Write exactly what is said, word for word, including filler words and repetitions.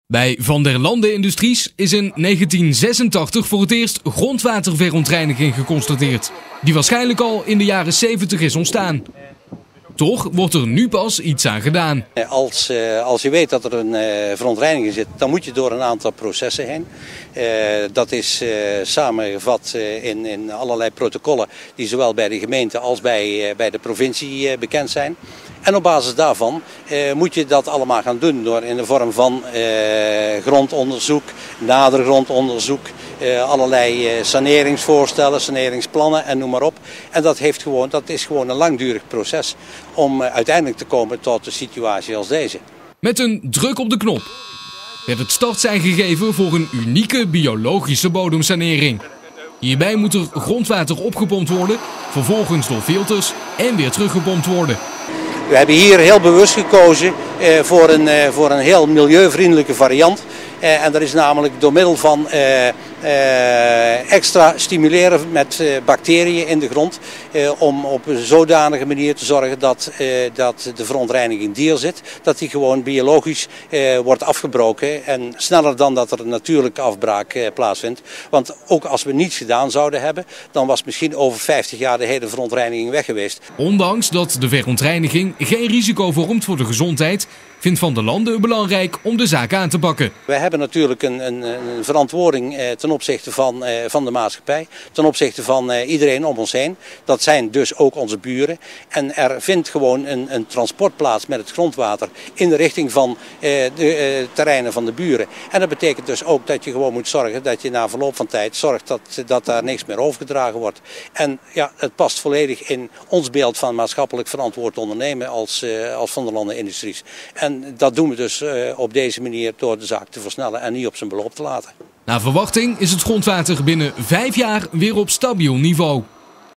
Bij Van der Lande Industries is in negentien zesentachtig voor het eerst grondwaterverontreiniging geconstateerd, die waarschijnlijk al in de jaren zeventig is ontstaan. Toch wordt er nu pas iets aan gedaan. Als, uh, als je weet dat er een uh, verontreiniging zit, dan moet je door een aantal processen heen. Uh, dat is uh, samengevat uh, in, in allerlei protocollen die zowel bij de gemeente als bij, uh, bij de provincie uh, bekend zijn. En op basis daarvan uh, moet je dat allemaal gaan doen door in de vorm van uh, grondonderzoek, nader grondonderzoek, uh, allerlei uh, saneringsvoorstellen, saneringsplannen en noem maar op. En dat, heeft gewoon, dat is gewoon een langdurig proces om uh, uiteindelijk te komen tot een situatie als deze. Met een druk op de knop werd het startsein gegeven voor een unieke biologische bodemsanering. Hierbij moet er grondwater opgepompt worden, vervolgens door filters en weer teruggepompt worden. We hebben hier heel bewust gekozen uh, voor, een, uh, voor een heel milieuvriendelijke variant. Uh, en dat is namelijk door middel van uh, uh, extra stimuleren met uh, bacteriën in de grond. Uh, om op een zodanige manier te zorgen dat, uh, dat de verontreiniging die er zit, dat die gewoon biologisch uh, wordt afgebroken. En sneller dan dat er een natuurlijke afbraak uh, plaatsvindt. Want ook als we niets gedaan zouden hebben, dan was misschien over vijftig jaar de hele verontreiniging weg geweest. Ondanks dat de verontreiniging geen risico vormt voor de gezondheid, vindt Van der Lande het belangrijk om de zaak aan te pakken. Wij hebben natuurlijk een, een, een verantwoording eh, ten opzichte van, eh, van de maatschappij, ten opzichte van eh, iedereen om ons heen. Dat zijn dus ook onze buren. En er vindt gewoon een, een transport plaats met het grondwater in de richting van eh, de eh, terreinen van de buren. En dat betekent dus ook dat je gewoon moet zorgen dat je na verloop van tijd zorgt dat, dat daar niks meer overgedragen wordt. En ja, het past volledig in ons beeld van maatschappelijk verantwoord ondernemen als, eh, als Van der Lande Industries. En dat doen we dus uh, op deze manier door de zaak te versnellen en niet op zijn beloop te laten. Naar verwachting is het grondwater binnen vijf jaar weer op stabiel niveau.